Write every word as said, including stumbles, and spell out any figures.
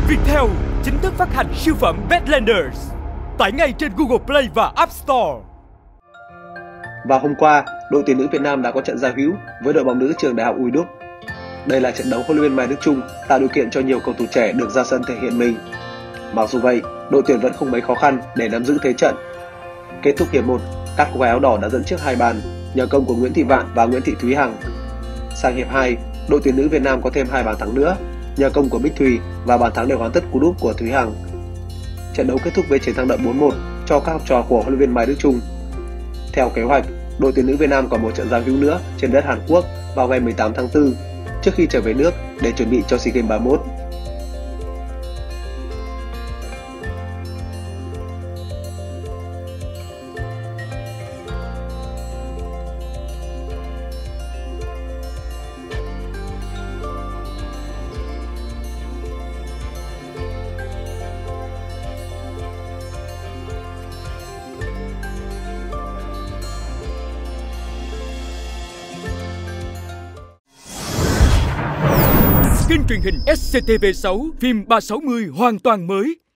Viettel chính thức phát hành siêu phẩm Badlanders. Tải ngay trên Google Play và App Store. Và hôm qua, đội tuyển nữ Việt Nam đã có trận giao hữu với đội bóng nữ trường Đại học U đúc. Đây là trận đấu huấn luyện viên Mai Đức Chung tạo điều kiện cho nhiều cầu thủ trẻ được ra sân thể hiện mình. Mặc dù vậy, đội tuyển vẫn không mấy khó khăn để nắm giữ thế trận. Kết thúc hiệp một, các cô gái áo đỏ đã dẫn trước hai bàn nhờ công của Nguyễn Thị Vạn và Nguyễn Thị Thúy Hằng. Sang hiệp hai, đội tuyển nữ Việt Nam có thêm hai bàn thắng nữa nhờ công của Bích Thùy và bàn thắng để hoàn tất cú đúp của Thúy Hằng. Trận đấu kết thúc với chiến thắng đậm bốn một cho các học trò của huấn luyện viên Mai Đức Chung. Theo kế hoạch, đội tuyển nữ Việt Nam còn một trận giao hữu nữa trên đất Hàn Quốc vào ngày mười tám tháng tư trước khi trở về nước để chuẩn bị cho SEA Games ba mươi mốt. Kênh truyền hình S C T V sáu phim ba sáu mươi hoàn toàn mới.